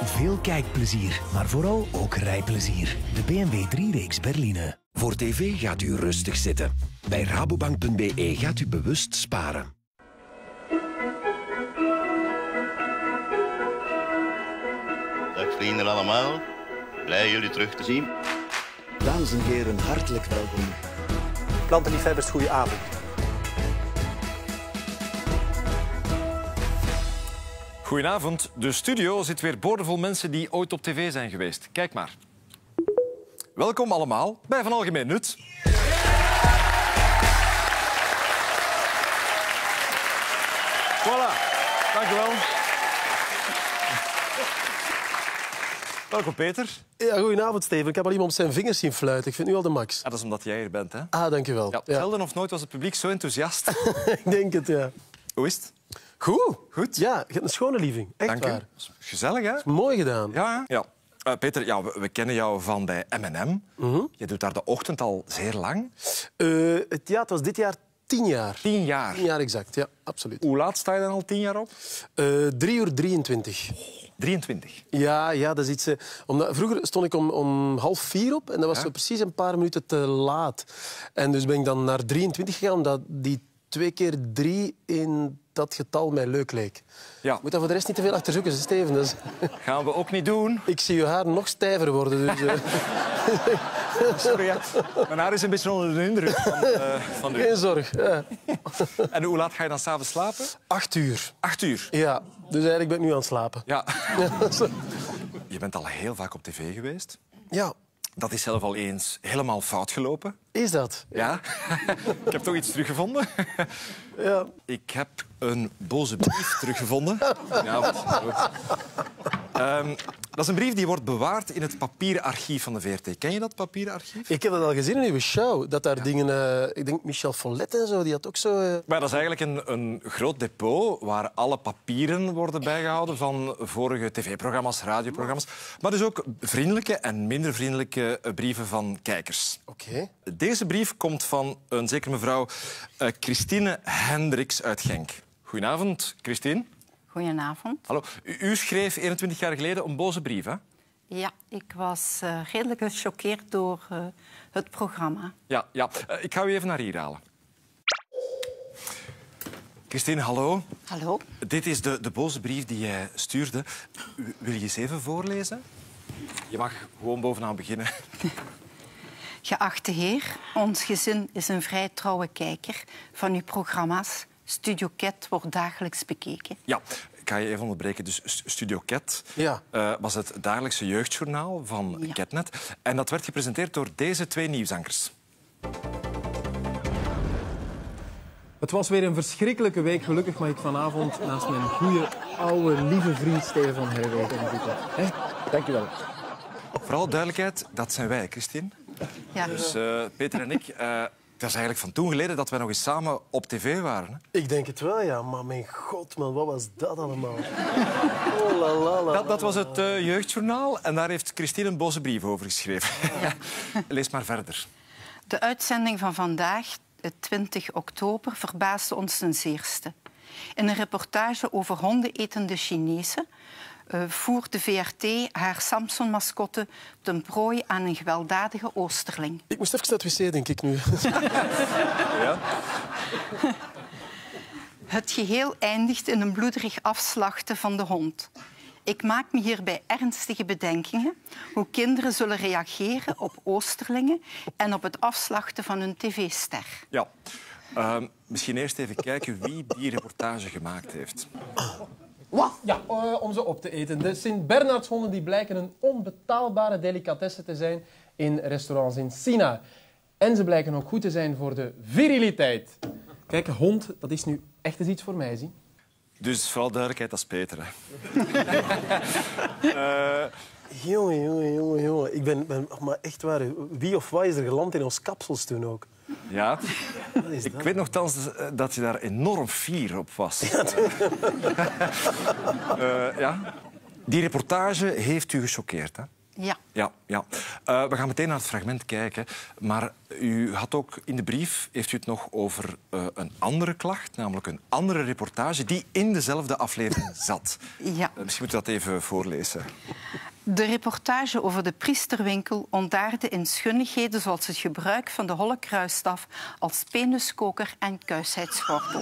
Veel kijkplezier, maar vooral ook rijplezier. De BMW 3-reeks Berline. Voor tv gaat u rustig zitten. Bij rabobank.be gaat u bewust sparen. Dag vrienden allemaal, blij jullie terug te zien. Dames en heren, hartelijk welkom. Plantenliefhebbers, goeie avond. Goedenavond. De studio zit weer boordevol mensen die ooit op tv zijn geweest. Kijk maar. Welkom allemaal bij Van Algemeen Nut. Voilà. Dank u wel. Welkom, Peter. Ja, goedenavond, Steven. Ik heb al iemand op zijn vingers zien fluiten. Ik vind nu al de max. Ah, dat is omdat jij hier bent, hè? Ah, dank je wel. Ja, zelden of nooit was het publiek zo enthousiast. Ik denk het, ja. Hoe is het? Goed. Goed? Ja, je hebt een schone living. Echt Dank waar. u. Gezellig, hè? Mooi gedaan. Ja. Ja. Peter, ja, we kennen jou van bij M&M. Je doet daar de ochtend al zeer lang. Het was dit jaar 10 jaar. 10 jaar. 10 jaar exact, ja, absoluut. Hoe laat sta je dan al 10 jaar op? 3:23. 23. Ja, dat is iets... vroeger stond ik om 3:30 op en dat was zo precies een paar minuten te laat. En dus ben ik dan naar 23 gegaan, omdat die 2 keer 3 in dat getal mij leuk leek. Ja. Moet daar voor de rest niet te veel achter zoeken, Steven. Dus... Gaan we ook niet doen. Ik zie je haar nog stijver worden. Dus, Sorry, ja. Mijn haar is een beetje onder de indruk van u. Geen zorg. Ja. En hoe laat ga je dan s'avonds slapen? 8 uur. 8 uur. Ja, dus eigenlijk ben ik nu aan het slapen. Ja. Je bent al heel vaak op tv geweest. Ja, Dat is zelf al eens helemaal fout gelopen. is dat? Ja. Ik heb toch iets teruggevonden. Ja. Ik heb een boze brief teruggevonden. Ja, dat is een brief die wordt bewaard in het papieren archief van de VRT. Ken je dat papieren archief? Ik heb dat al gezien in uw show. Dat daar dingen... ik denk Michel Follet en zo, die had ook zo... Maar dat is eigenlijk een groot depot waar alle papieren worden bijgehouden van vorige tv-programma's, radioprogramma's. Maar dus ook vriendelijke en minder vriendelijke brieven van kijkers. Oké. Deze brief komt van een zekere mevrouw Christine Hendricks uit Genk. Goedenavond, Christine. Goedenavond. Hallo. U schreef 21 jaar geleden een boze brief, hè? Ja, ik was redelijk gechoqueerd door het programma. Ja. Ik ga u even naar hier halen. Christine, hallo. Hallo. Dit is de boze brief die jij stuurde. Wil je eens even voorlezen? Je mag gewoon bovenaan beginnen. Geachte heer, ons gezin is een vrij trouwe kijker van uw programma's. Studio Ket wordt dagelijks bekeken. Ja, ik ga je even onderbreken. Dus Studio Ket was het dagelijkse jeugdjournaal van Ketnet. En dat werd gepresenteerd door deze 2 nieuwsankers. Het was weer een verschrikkelijke week. Gelukkig mag ik vanavond naast mijn goede, oude, lieve vriend Steven van Herwegen zitten. Dank je wel. Vooral duidelijkheid, dat zijn wij, Christine. Ja. Dus Peter en ik... dat is eigenlijk van toen geleden dat wij nog eens samen op tv waren. Hè? Ik denk het wel, ja. Maar mijn god, man, wat was dat allemaal? Oh, la, la, la, Dat was het jeugdjournaal en daar heeft Christine een boze brief over geschreven. Ja. Lees maar verder. De uitzending van vandaag, 20 oktober, verbaasde ons ten zeerste. In een reportage over hondenetende Chinezen voert de VRT haar Samson-mascotte ten prooi aan een gewelddadige Oosterling. Ik moest even naar het wc, denk ik nu. Ja. Het geheel eindigt in een bloederig afslachten van de hond. Ik maak me hierbij ernstige bedenkingen hoe kinderen zullen reageren op Oosterlingen en op het afslachten van hun tv-ster. Ja. Misschien eerst even kijken wie die reportage gemaakt heeft. Wat? Ja, om ze op te eten. De Sint-Bernardshonden die blijken een onbetaalbare delicatesse te zijn in restaurants in China. En ze blijken ook goed te zijn voor de viriliteit. Kijk, hond, dat is nu echt eens iets voor mij, zie. Dus vooral duidelijkheid, dat is Peter. Hè. Jongen. Ik ben maar echt waar. Wie of wat is er geland in ons kapsels toen ook? Ja. Ik weet nogthans dat je daar enorm fier op was. Ja. Die reportage heeft u gechoqueerd, hè? Ja. Ja. We gaan meteen naar het fragment kijken. Maar u had ook in de brief, heeft u het nog over een andere klacht, namelijk een andere reportage die in dezelfde aflevering zat. Ja. Misschien moet u dat even voorlezen. De reportage over de priesterwinkel ontaarde in schunnigheden zoals het gebruik van de holle kruisstaf als penuskoker en kuisheidsgordel.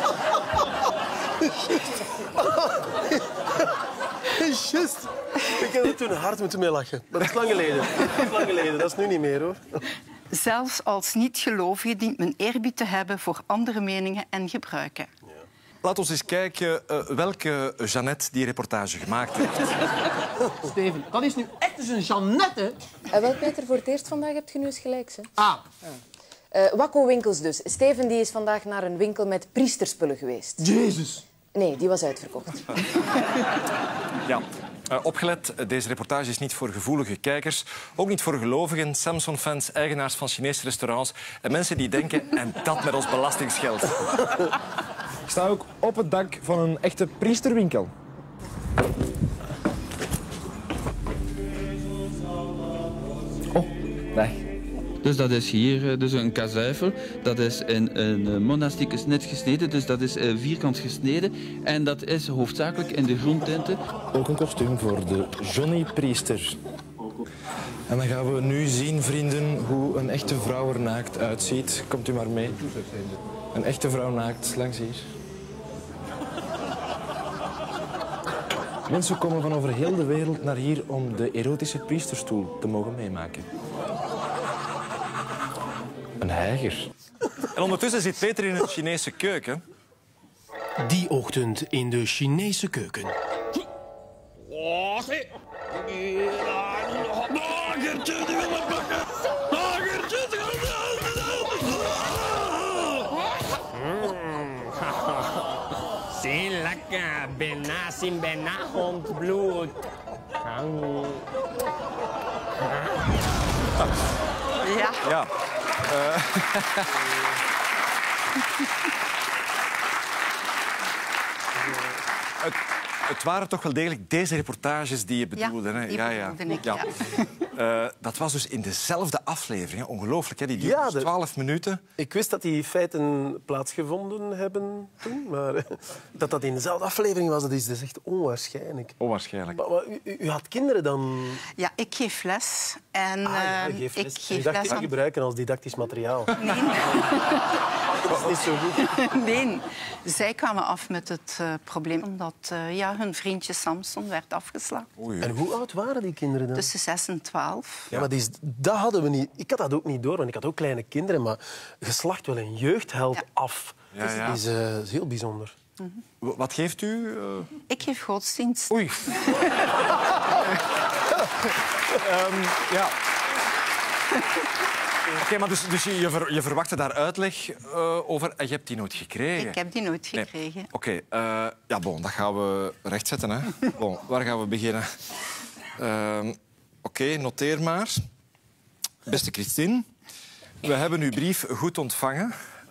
Just. Ik heb er toen hard moeten mee lachen. Maar dat is lang geleden. Dat is nu niet meer, hoor. Zelfs als niet-gelovige dient men eerbied te hebben voor andere meningen en gebruiken. Laat ons eens kijken welke Jeannette die reportage gemaakt heeft. Steven, dat is nu echt eens een Jeannette. Wel, Peter, voor het eerst vandaag heb je nu eens gelijk. Hè? Wakko Winkels dus. Steven die is vandaag naar een winkel met priesterspullen geweest. Jezus. Nee, die was uitverkocht. Ja. Opgelet, deze reportage is niet voor gevoelige kijkers, ook niet voor gelovigen, Samson-fans, eigenaars van Chinese restaurants en mensen die denken, en dat met ons belastingsgeld. Ik sta ook op het dak van een echte priesterwinkel. Oh, dag. Dus dat is hier dus een kazuifel. Dat is in een monastieke snit gesneden, dus dat is vierkant gesneden. En dat is hoofdzakelijk in de groentinten. Ook een kostuum voor de Johnny Priester. En dan gaan we nu zien, vrienden, hoe een echte vrouw er naakt uitziet. Komt u maar mee. Een echte vrouw naakt, langs hier. Mensen komen van over heel de wereld naar hier om de erotische priesterstoel te mogen meemaken. Een heiger. En ondertussen zit Peter in een Chinese keuken. Die ochtend in de Chinese keuken. Zeer lekker, bijna hondbloed. Ja. Het waren toch wel degelijk deze reportages die je bedoelde, hè? Ja, die bedoelde ik. Dat was dus in dezelfde aflevering. Hè? Ongelooflijk, hè? Die duurde dus 12 minuten. Ik wist dat die feiten plaatsgevonden hebben toen, maar dat dat in dezelfde aflevering was, dat is echt onwaarschijnlijk. Onwaarschijnlijk. Maar u had kinderen dan? Ja, ik geef les. En, ik geef dacht les te gebruiken als didactisch materiaal. Nee. Dat is niet zo goed. Nee, zij kwamen af met het probleem omdat hun vriendje Samson werd afgeslagen. Oei. En hoe oud waren die kinderen dan? Tussen 6 en 12. Ja, maar dat hadden we niet. Ik had dat ook niet door, want ik had ook kleine kinderen. Maar geslacht wel een jeugdheld af. Ja. Dat is heel bijzonder. Wat geeft u? Ik geef godsdienst. Oei. Ja. Oké, maar dus je verwachtte daar uitleg over en je hebt die nooit gekregen? Ik heb die nooit gekregen. Nee. Oké, dat gaan we rechtzetten. Hè. Bon, waar gaan we beginnen? Oké, noteer maar. Beste Christine, we hebben uw brief goed ontvangen.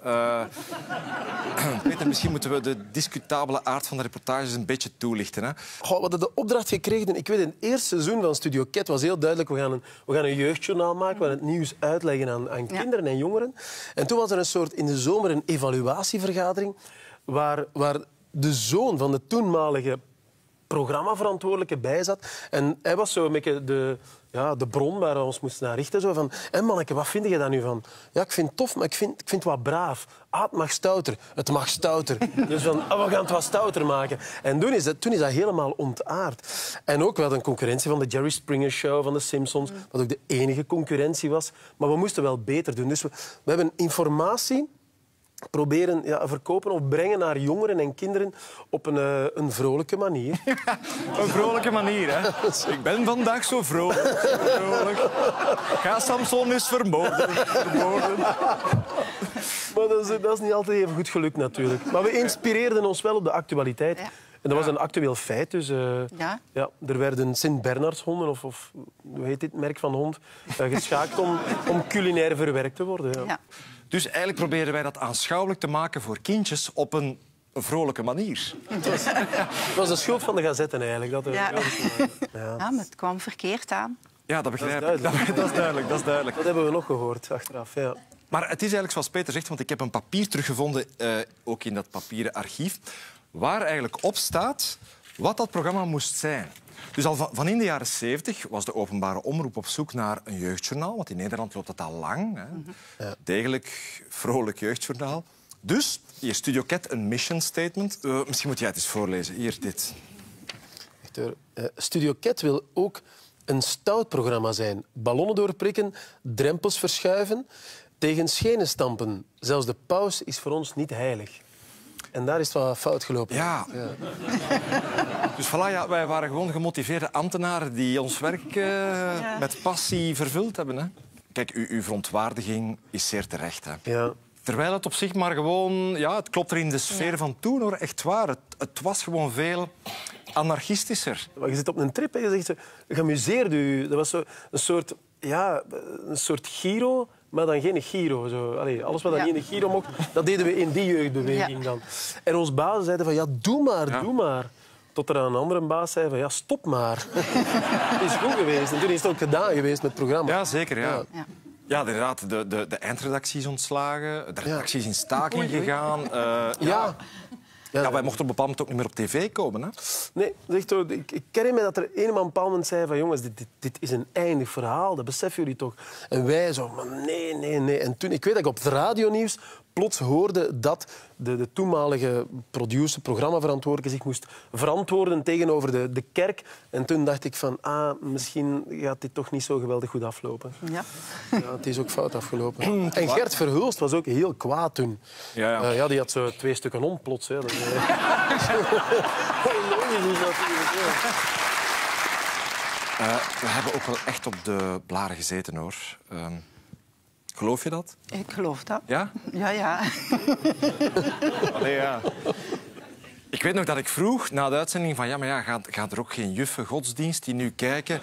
Peter, misschien moeten we de discutabele aard van de reportages een beetje toelichten. Hè? We hadden de opdracht gekregen. Ik weet, in het eerste seizoen van Studio Ket was heel duidelijk, we gaan een jeugdjournaal maken, we gaan het nieuws uitleggen aan kinderen en jongeren. En toen was er een soort, in de zomer een evaluatievergadering waar de zoon van de toenmalige programmaverantwoordelijke bij zat. En hij was zo een beetje de bron waar we ons moesten naar richten. Zo van, manneke, wat vind je daar nu van? Ja, ik vind het tof, maar ik vind het wat braaf. Het mag stouter. Het mag stouter. Dus van, we gaan het wat stouter maken. En toen is dat helemaal ontaard. En ook wel een concurrentie van de Jerry Springer Show, van de Simpsons, wat ook de enige concurrentie was. Maar we moesten wel beter doen. Dus we hebben informatie proberen verkopen of brengen naar jongeren en kinderen op een vrolijke manier. Een vrolijke manier, hè? Ik ben vandaag zo vrolijk. Ga Samson eens vermoorden. Maar dat is niet altijd even goed gelukt, natuurlijk. Maar we inspireerden ons wel op de actualiteit. Ja. En dat was een actueel feit. Dus, er werden Sint-Bernardshonden, of hoe heet dit merk van hond, geschaakt om culinair verwerkt te worden. Ja. Dus eigenlijk proberen wij dat aanschouwelijk te maken voor kindjes op een vrolijke manier. Het was de schuld van de gazetten eigenlijk. Maar het kwam verkeerd aan. Ja, dat begrijp ik. Dat is duidelijk. Dat hebben we nog gehoord achteraf, ja. Maar het is eigenlijk zoals Peter zegt, want ik heb een papier teruggevonden, ook in dat papieren archief, waar eigenlijk op staat wat dat programma moest zijn. Dus al van in de jaren 70 was de openbare omroep op zoek naar een jeugdjournaal, want in Nederland loopt dat al lang. Hè. Ja. Degelijk, vrolijk jeugdjournaal. Dus, hier Studio Cat, een mission statement. Misschien moet jij het eens voorlezen. Hier, dit. Studio Cat wil ook een stout programma zijn. Ballonnen doorprikken, drempels verschuiven, tegen schenen stampen. Zelfs de paus is voor ons niet heilig. En daar is het wat fout gelopen. Ja. Dus voilà, ja, wij waren gewoon gemotiveerde ambtenaren die ons werk met passie vervuld hebben. Hè. Kijk, uw verontwaardiging is zeer terecht. Hè. Ja. Terwijl het op zich maar gewoon... Ja, het klopt er in de sfeer van toen, hoor. Echt waar. Het was gewoon veel anarchistischer. Maar je zit op een trip en je zegt zo... Geamuseerde u. Dat was zo een soort Giro, maar dan geen Giro. Zo. Allee, alles wat dan niet in de Giro mocht, dat deden we in die jeugdbeweging dan. En ons bazen zeiden van, ja, doe maar. Tot er een andere baas zei van, ja, stop maar. Het is goed geweest. En toen is het ook gedaan geweest met het programma. Ja, zeker, ja. Ja, inderdaad. De eindredactie is ontslagen. De redactie is in staking gegaan. Ja, wij mochten op een bepaald moment ook niet meer op tv komen. Hè? Nee, ik herinner me dat er een op een bepaald moment zei van jongens, dit is een eindig verhaal, dat beseffen jullie toch? En wij zo, maar nee. En toen, ik weet dat ik op het radionieuws plots hoorde dat de toenmalige producer, programmaverantwoordelijke zich moest verantwoorden tegenover de kerk. En toen dacht ik van, misschien gaat dit toch niet zo geweldig goed aflopen. Ja, het is ook fout afgelopen. En Gert Verhulst was ook heel kwaad toen. Ja, die had zo 2 stukken om plots. Hè. Logisch is dat. We hebben ook wel echt op de blaren gezeten, hoor. Geloof je dat? Ik geloof dat. Ja? Ja. Allee, ja. Ik weet nog dat ik vroeg na de uitzending van... Gaat er ook geen juffen godsdienst die nu kijken?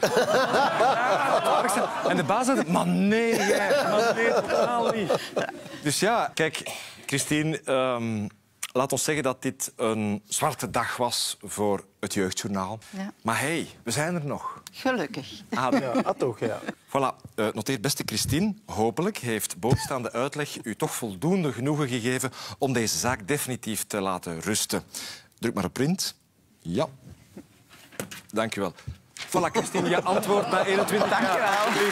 En de baas zei... Maar nee, totaal niet. Dus ja, kijk, Christine... laat ons zeggen dat dit een zwarte dag was voor het Jeugdjournaal. Ja. Maar hey, we zijn er nog. Gelukkig. Toch, ja. Voilà. Noteer, beste Christine, hopelijk heeft bovenstaande uitleg u toch voldoende genoegen gegeven om deze zaak definitief te laten rusten. Druk maar op print. Ja. Dank u wel. Voilà, Christine, je antwoord na 21 jaar. Dank u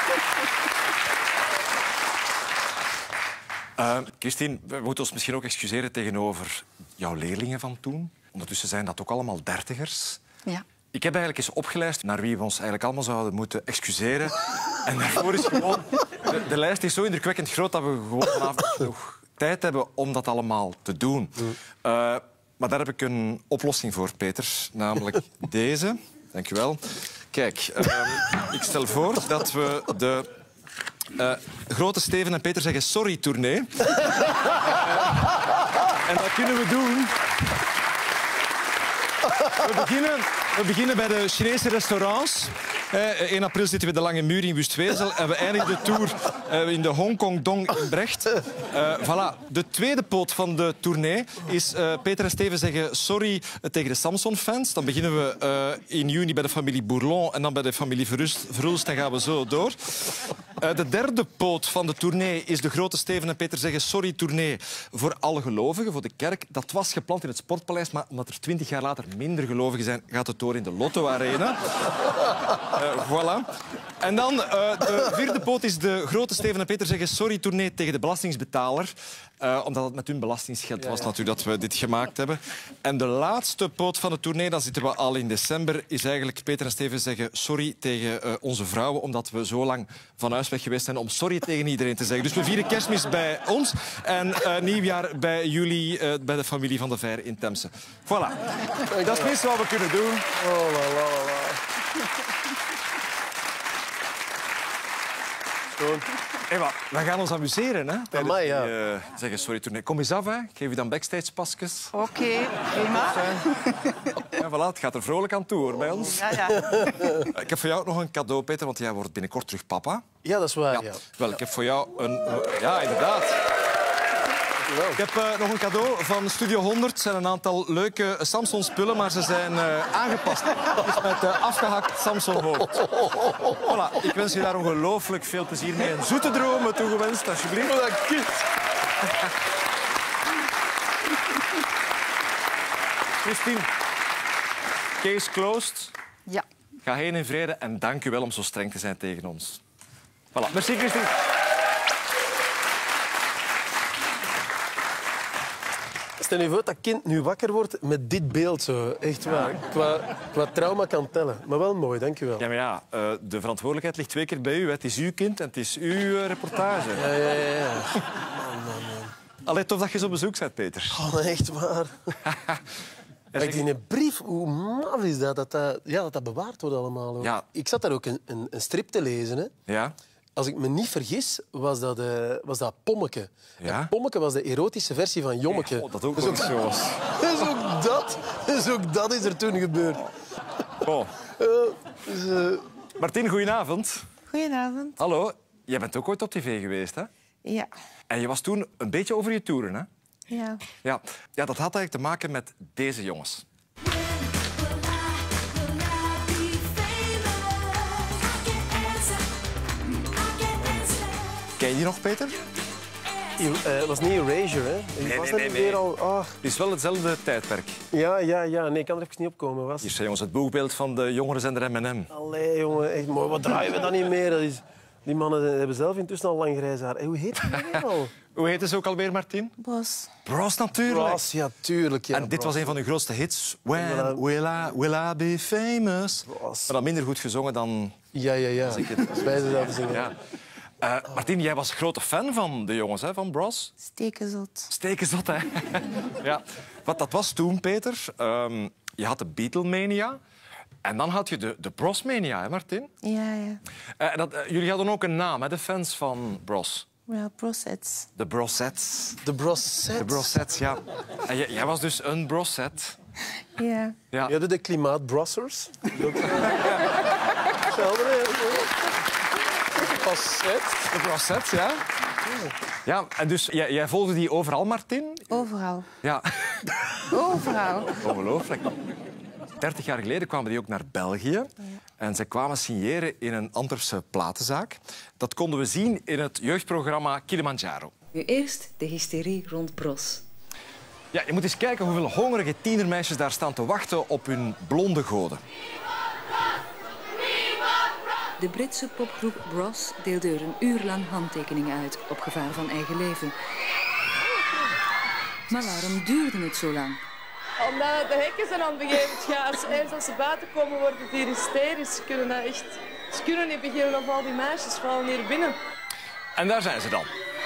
wel. Christine, we moeten ons misschien ook excuseren tegenover jouw leerlingen van toen. Ondertussen zijn dat ook allemaal dertigers. Ja. Ik heb eigenlijk eens opgelijst naar wie we ons eigenlijk allemaal zouden moeten excuseren. En daarvoor is gewoon... De lijst is zo indrukwekkend groot dat we gewoon vanavond genoeg tijd hebben om dat allemaal te doen. Maar daar heb ik een oplossing voor, Peter. Namelijk deze. Dank je wel. Kijk, ik stel voor dat we de... Grote Steven en Peter zeggen sorry-tournee. En dat kunnen we doen... We beginnen bij de Chinese restaurants. 1 april zitten we de Lange Muur in Wustwezel en we eindigen de tour in de Hongkong Dong in Brecht. Voilà. De tweede poot van de tournee is Peter en Steven zeggen sorry tegen de Samson-fans. Dan beginnen we in juni bij de familie Bourlon en dan bij de familie Verhulst en gaan we zo door. De derde poot van de tournee is de Grote Steven en Peter zeggen sorry tournee voor alle gelovigen, voor de kerk. Dat was gepland in het Sportpaleis, maar omdat er 20 jaar later minder gelovigen zijn, gaat het door in de Lotto Arena. Voilà. En dan de vierde poot is de Grote Steven en Peter zeggen sorry tournee tegen de belastingsbetaler. Omdat het met hun belastingsgeld was natuurlijk dat we dit gemaakt hebben. En de laatste poot van de tournee, dan zitten we al in december, is eigenlijk Peter en Steven zeggen sorry tegen onze vrouwen, omdat we zo lang van huis weg geweest zijn om sorry tegen iedereen te zeggen. Dus we vieren Kerstmis bij ons en nieuwjaar bij jullie, bij de familie van de Veire in Temse. Voilà. Dat is minstens wat we kunnen doen. Oh, la, la, la. Eva, we gaan ons amuseren, hè? Amai, ja. Zeggen sorry tournee. Kom eens af, hè. Ik geef je dan backstage-pasjes. Oké, prima. Ja, voilà, het gaat er vrolijk aan toe, hoor, bij ons. Ja. Ik heb voor jou ook nog een cadeau, Peter, want jij wordt binnenkort terug papa. Ja, dat is waar, ja. Wel, ik heb voor jou een... Ja, inderdaad. Ik heb nog een cadeau van Studio 100. Het zijn een aantal leuke Samson-spullen, maar ze zijn aangepast. Dus met afgehakt Samson-hoofd. Voilà, ik wens je daar ongelooflijk veel plezier mee. En zoete dromen toegewenst, alsjeblieft. Dat kind. Christine, case closed. Ja. Ga heen in vrede en dank u wel om zo streng te zijn tegen ons. Voilà, merci Christine. Stel je voor dat dat kind nu wakker wordt met dit beeld. Zo. Echt waar. Qua trauma kan tellen. Maar wel mooi, dank je wel. Ja, maar ja, de verantwoordelijkheid ligt 2 keer bij u. Hè. Het is uw kind en het is uw reportage. Ja. Allee, tof dat je zo op bezoek bent, Peter. Oh, echt waar. Kijk, in een brief, hoe maf is dat bewaard wordt allemaal. Ja. Ik zat daar ook een strip te lezen. Hè. Ja? Als ik me niet vergis, was dat Pommeke. Ja? En Pommeke was de erotische versie van Jommeke. Ja, dat ook nog zo was. Dus ook dat is er toen gebeurd. Oh. Martien, goedenavond. Goedenavond. Hallo, jij bent ook ooit op tv geweest, hè? Ja. En je was toen een beetje over je toeren, hè? Ja. Ja, dat had eigenlijk te maken met deze jongens. Ken je die nog, Peter? Het was niet Erasure, hè? Nee. Weer al... Het is wel hetzelfde tijdperk. Ja. Nee, ik kan er even niet opkomen. Was... Hier zijn jongens het boegbeeld van de jongerenzender M&M. Allee, jongen, echt mooi. Wat draaien we dan niet meer? Die mannen hebben zelf intussen al lang grijs haar. Hey, hoe heet die al? Hoe heet ze ook alweer, Martien? Bros. Bros, natuurlijk. Bros, ja, tuurlijk. Ja, en dit was een van uw grootste hits. When will I be famous? Bros. Maar dan minder goed gezongen dan... Ja. Spijzen dat te zingen. Ja. Martien, jij was grote fan van de jongens, hè, van Bros? Stekenzot. Stekenzot, hè? Ja. Wat dat was toen, Peter, je had de Beatlemania en dan had je de Brosmania, hè, Martin? Ja. Jullie hadden ook een naam, hè, de fans van Bros. Ja, Brossets. De Brossets. De Brossets? De Brossets, ja. En jij was dus een Brosset. Ja. Je had de klimaatbrossers. De Brossets, ja. Ja, en dus jij volgde die overal, Martin? Overal. Ja. Overal. Ongelooflijk. 30 jaar geleden kwamen die ook naar België. Ja. En ze kwamen signeren in een Antwerpse platenzaak. Dat konden we zien in het jeugdprogramma Kilimanjaro. Nu eerst de hysterie rond Bros. Ja, je moet eens kijken hoeveel hongerige tienermeisjes daar staan te wachten op hun blonde goden. De Britse popgroep Bros deelde er een uur lang handtekeningen uit, op gevaar van eigen leven. Maar waarom duurde het zo lang? Omdat de hekken zijn aan het begeven gaan. Als ze buiten komen, worden die hysterisch. Ze kunnen niet beginnen of al die meisjes vallen hier binnen. En daar zijn ze dan.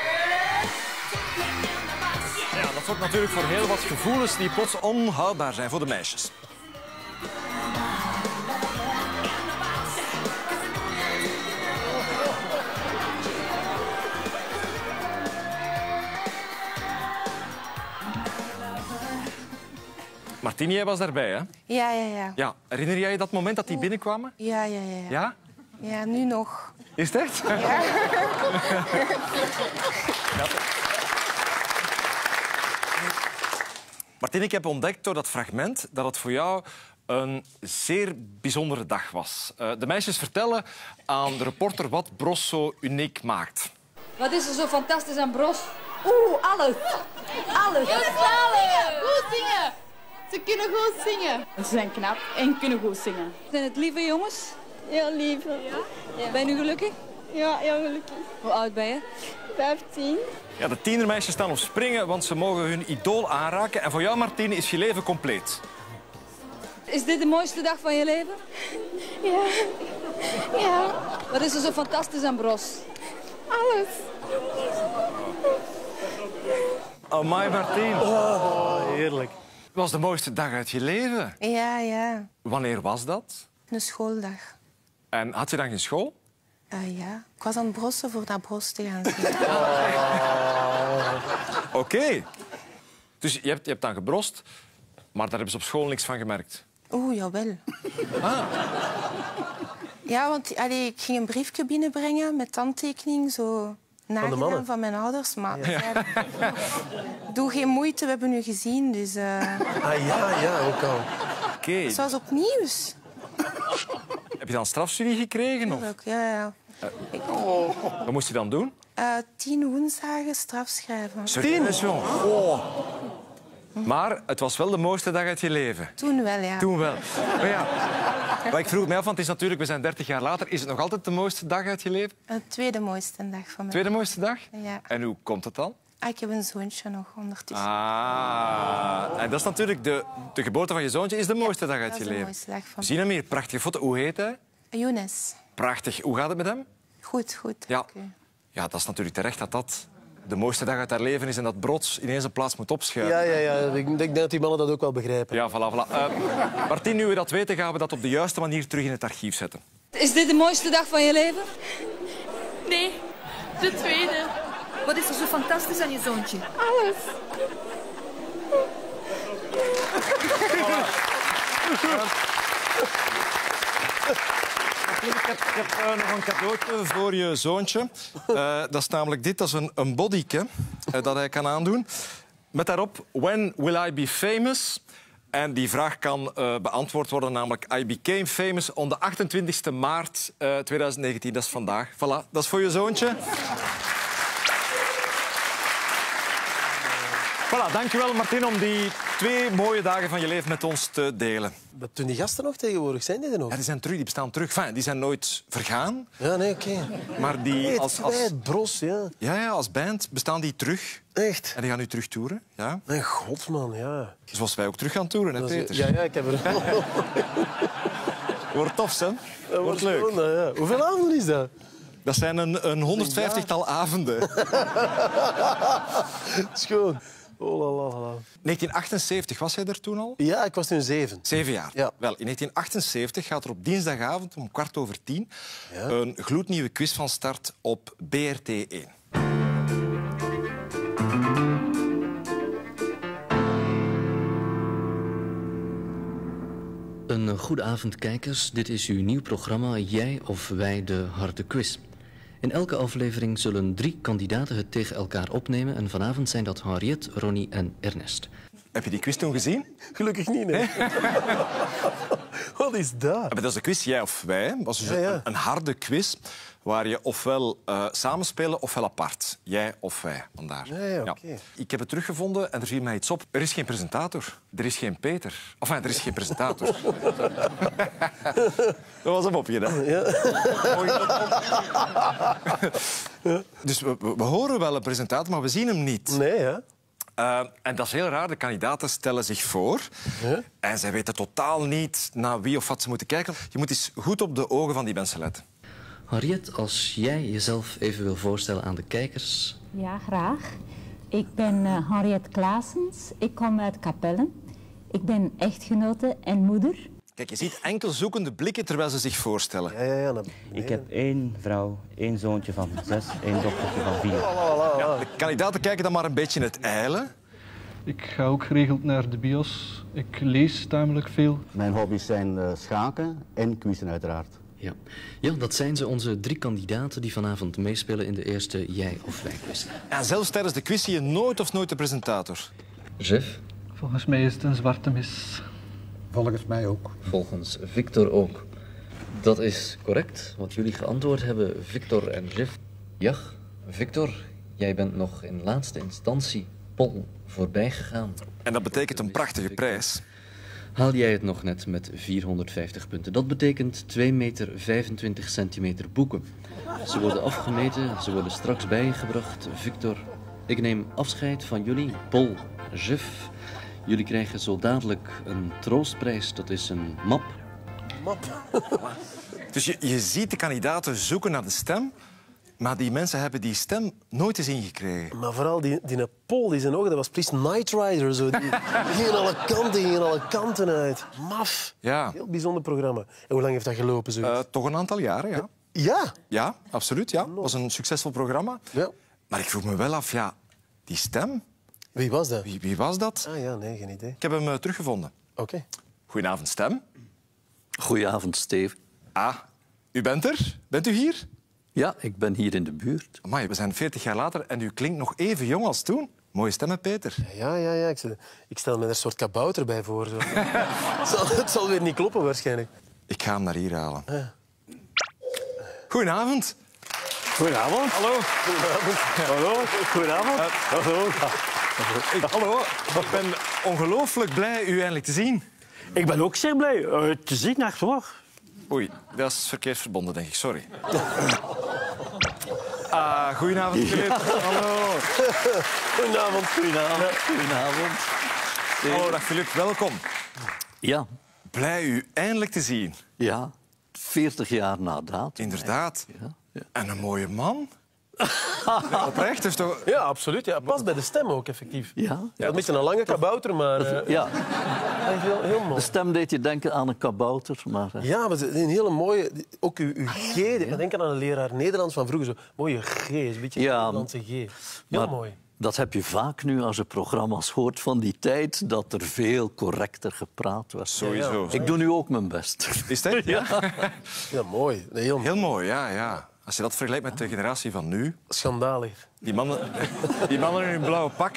Ja, dat zorgt natuurlijk voor heel wat gevoelens die plots onhoudbaar zijn voor de meisjes. Martien, jij was daarbij, hè? Ja. Ja, herinner jij je dat moment dat die binnenkwamen? Ja. Ja? Ja, nu nog. Is het echt? Ja. Ja. Martien, ik heb ontdekt door dat fragment dat het voor jou een zeer bijzondere dag was. De meisjes vertellen aan de reporter wat Bros zo uniek maakt. Wat is er zo fantastisch aan Bros? Alles. Alles. Goed zingen. Ze kunnen goed zingen. Ze zijn knap en kunnen goed zingen. Zijn het lieve jongens? Ja, lieve. Ja. Ben je nu gelukkig? Ja, gelukkig. Hoe oud ben je? 15. Ja, de tienermeisjes staan op springen, want ze mogen hun idool aanraken. En voor jou, Martien, is je leven compleet. Is dit de mooiste dag van je leven? Ja. Wat is er zo fantastisch aan Bros? Alles. Amai, Martien. Oh, heerlijk. Het was de mooiste dag uit je leven. Ja. Wanneer was dat? Een schooldag. En had je dan geen school? Ja. Ik was aan het brossen voor naar Bros te gaan zien. Oké. Dus je hebt dan gebrost, maar daar hebben ze op school niks van gemerkt? Jawel. Ah. Ja, want ik ging een briefje binnenbrengen met handtekening. Zo. Nagedaan van mijn ouders, maar doe geen moeite, we hebben u gezien. Dus, ja, ook al. Oké. Het was op nieuws. Heb je dan strafstudie gekregen? Of? Ja. Wat moest je dan doen? 10 woensdagen strafschrijven. 10? Oh. Maar het was wel de mooiste dag uit je leven. Toen wel, ja. Toen wel. Maar ja, wat ik vroeg mij af, want het is natuurlijk, we zijn 30 jaar later. Is het nog altijd de mooiste dag uit je leven? De tweede mooiste dag van mij. Tweede mooiste dag? Ja. En hoe komt het dan? Ik heb een zoontje nog ondertussen. En dat is natuurlijk de geboorte van je zoontje is de mooiste dag uit je leven. Mooiste dag van We zien hem hier, prachtige foto. Hoe heet hij? Younes. Prachtig. Hoe gaat het met hem? Goed. Ja. Ja, dat is natuurlijk terecht dat de mooiste dag uit haar leven is en dat Brods ineens een plaats moet opschuiven. Ja. Ik denk dat die mannen dat ook wel begrijpen. Ja, voilà. Martien, nu we dat weten, gaan we dat op de juiste manier terug in het archief zetten. Is dit de mooiste dag van je leven? Nee, de tweede. Wat is er zo fantastisch aan je zoontje? Alles. Ik heb nog een cadeautje voor je zoontje. Dat is namelijk dit. Dat is een bodyke dat hij kan aandoen. Met daarop, when will I be famous? En die vraag kan beantwoord worden, namelijk I became famous on de 28e maart 2019. Dat is vandaag. Voilà, dat is voor je zoontje. Voilà, dankjewel Martin om die 2 mooie dagen van je leven met ons te delen. Wat doen die gasten nog tegenwoordig? Zijn die er nog? Ja, die zijn terug, die bestaan terug. Enfin, die zijn nooit vergaan. Ja, nee, oké. Maar die als Bros, ja. Ja, als band bestaan die terug. Echt? En die gaan nu terug toeren. Ja. Mijn god, man, ja. Zoals wij ook terug gaan toeren, hè, Peter? Ja, ik heb er... Wordt tof, hè? Wordt leuk. Schoon, ja. Hoeveel avonden is dat? Dat zijn een 150-tal avonden. Schoon. Oh, la. 1978, was jij er toen al? Ja, ik was toen 7. 7 jaar. Ja. Wel, in 1978 gaat er op dinsdagavond om 10:15 een gloednieuwe quiz van start op BRT1. Een goede avond, kijkers. Dit is uw nieuw programma Jij of Wij, de harde quiz. In elke aflevering zullen 3 kandidaten het tegen elkaar opnemen en vanavond zijn dat Henriette, Ronnie en Ernest. Heb je die quiz toen gezien? Gelukkig niet, nee. Wat is dat? Maar dat is de quiz Jij of Wij. Dat was dus een harde quiz waar je ofwel samenspelen ofwel apart. Jij of wij, vandaar. Nee, okay. Ik heb het teruggevonden en er viel mij iets op. Er is geen presentator. Er is geen Peter. Enfin, er is geen presentator. Dat was een mopje, hè? Ja. Dus we horen wel een presentator, maar we zien hem niet. Nee, hè? En dat is heel raar. De kandidaten stellen zich voor en zij weten totaal niet naar wie of wat ze moeten kijken. Je moet eens goed op de ogen van die mensen letten. Henriette, als jij jezelf even wil voorstellen aan de kijkers. Ja, graag. Ik ben Henriette Claessens. Ik kom uit Capelle. Ik ben echtgenote en moeder. Kijk, je ziet enkel zoekende blikken terwijl ze zich voorstellen. Ik heb 1 vrouw, 1 zoontje van 6, 1 dochtertje van 4. Ja, de kandidaten kijken dan maar een beetje in het ijle. Ik ga ook geregeld naar de bios. Ik lees tamelijk veel. Mijn hobby's zijn schaken en quizzen uiteraard. Ja, dat zijn ze, onze 3 kandidaten die vanavond meespelen in de eerste Jij of Wij quiz. En zelfs tijdens de quiz zie je nooit of nooit de presentator. Jeff? Volgens mij is het een zwarte mis. Volgens mij ook. Volgens Victor ook. Dat is correct, wat jullie geantwoord hebben, Victor en Jeff. Ja, Victor, jij bent nog in laatste instantie Paul voorbij gegaan. En dat betekent een prachtige prijs. Haal jij het nog net met 450 punten. Dat betekent 2,25 meter boeken. Ze worden afgemeten, ze worden straks bij je gebracht. Victor, ik neem afscheid van jullie. Paul, Jeff, jullie krijgen zo dadelijk een troostprijs. Dat is een map. Dus je ziet de kandidaten zoeken naar de stem, maar die mensen hebben die stem nooit eens ingekregen. Maar vooral die Paul, die zijn ogen, dat was precies Knight Rider. Zo. Die gingen alle kanten uit. Maf. Ja. Heel bijzonder programma. En hoe lang heeft dat gelopen? Toch een aantal jaren, ja. Ja? Ja, absoluut. Ja. Het was een succesvol programma. Ja. Maar ik vroeg me wel af, die stem... Wie was dat? Wie was dat? Ah ja, nee, geen idee. Ik heb hem teruggevonden. Oké. Goedenavond, stem. Goedenavond, Steve. Ah, u bent er? Bent u hier? Ja, ik ben hier in de buurt. Amai, we zijn 40 jaar later en u klinkt nog even jong als toen. Mooie stemmen, Peter. Ja. Ik stel me er een soort kabouter bij voor. Zo. Het zal weer niet kloppen, waarschijnlijk. Ik ga hem naar hier halen. Ja. Goedenavond. Goedenavond. Hallo. Goedenavond. Hallo. Goedenavond. Hallo. Hallo. Ik ben ongelooflijk blij u eindelijk te zien. Ik ben ook zeer blij te zien, echt hoor. Oei, dat is verkeerd verbonden, denk ik. Sorry. Goedenavond, Filip. Hallo. Goedenavond. Goedenavond. Hallo, dag Filip. Welkom. Ja. Blij u eindelijk te zien. Ja, 40 jaar na datum. Inderdaad. Ja. En een mooie man. Oprecht, is toch... Ja, absoluut. Ja. Pas bij de stem ook, effectief. Ja. Een beetje een lange kabouter, maar... Ja. Heel mooi. De stem deed je denken aan een kabouter, maar... Ja, maar het is een hele mooie... Ook uw G. Ik denk aan een leraar Nederlands van vroeger. Zo mooie G, een beetje een Nederlandse G. Heel mooi. Dat heb je vaak nu als je programma's hoort van die tijd, dat er veel correcter gepraat werd. Sowieso. Ik doe nu ook mijn best. Is dat? Ja. Ja, mooi. Heel mooi, ja. Als je dat vergelijkt met de generatie van nu... Schandalig. Die mannen in hun blauwe pak.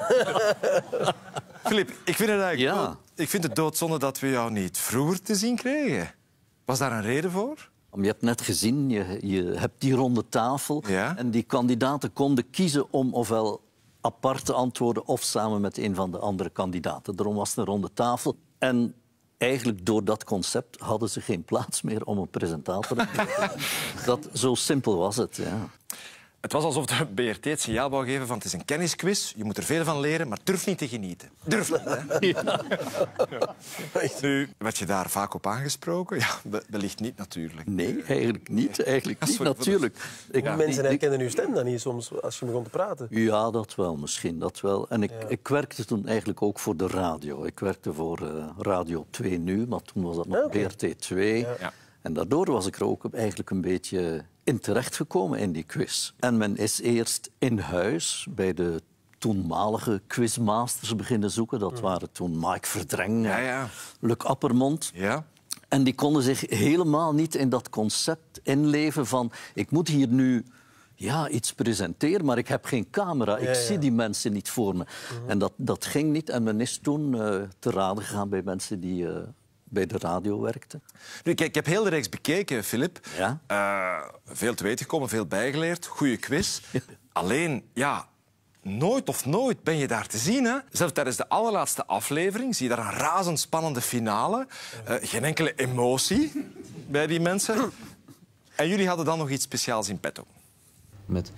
Filip, ik vind het eigenlijk ik vind het doodzonde dat we jou niet vroeger te zien kregen. Was daar een reden voor? Je hebt net gezien, je hebt die ronde tafel. Ja? En die kandidaten konden kiezen om ofwel apart te antwoorden of samen met een van de andere kandidaten. Daarom was het een ronde tafel. En eigenlijk door dat concept hadden ze geen plaats meer om een presentator te hebben. Zo simpel was het, ja. Het was alsof de BRT het signaal wou geven van het is een kennisquiz, je moet er veel van leren, maar durf niet te genieten. Durf niet, hè? Ja. Nu, werd je daar vaak op aangesproken? Ja, wellicht niet natuurlijk. Nee, eigenlijk niet. Natuurlijk. Mensen herkennen uw stem dan niet soms als je begon te praten? Ja, dat wel, misschien. Dat wel. En ik werkte toen eigenlijk ook voor de radio. Ik werkte voor Radio 2 Nu, maar toen was dat nog BRT 2. Ja. En daardoor was ik er ook eigenlijk een beetje in terechtgekomen in die quiz. En men is eerst in huis bij de toenmalige quizmasters beginnen zoeken. Dat waren toen Mike Verdreng, Luc Appermond. Ja. En die konden zich helemaal niet in dat concept inleven van... ik moet hier nu iets presenteren, maar ik heb geen camera. Ik zie die mensen niet voor me. En dat ging niet. En men is toen te raden gegaan bij mensen die... bij de radio werkte. Nu, kijk, ik heb heel de reeks bekeken, Filip. Ja? Veel te weten gekomen, veel bijgeleerd. Goeie quiz. Alleen, nooit ben je daar te zien. Hè? Zelfs tijdens de allerlaatste aflevering zie je daar een razendspannende finale. Geen enkele emotie bij die mensen. En jullie hadden dan nog iets speciaals in petto. Met